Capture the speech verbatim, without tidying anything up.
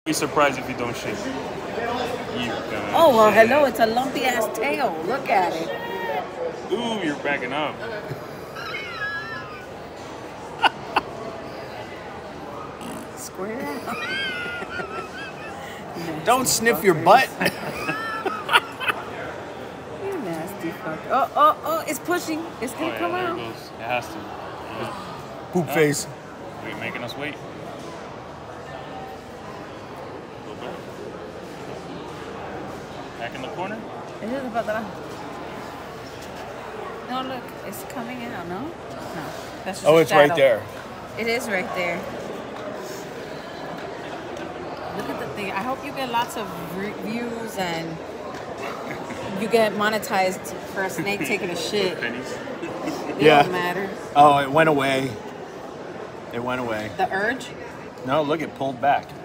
Be surprised if you don't shit. You oh well, shit. hello. It's a lumpy ass tail. Look at it. Ooh, you're backing up. Square up. Don't sniff your butt. You nasty fuck. Oh, oh, oh! It's pushing. It's gonna Oh, yeah, come there out. it goes. It has to. Poop Oh. face. Wait, making us wait. Go back. Back in the corner. It is about that. No, look, it's coming out. No, no. That's just Oh, a it's right shadow. there. It is right there. Look at the thing. I hope you get lots of re- views and you get monetized for a snake taking a shit. Pennies. It Yeah. don't matter. Oh, it went away. It went away. The urge. No, look, it pulled back.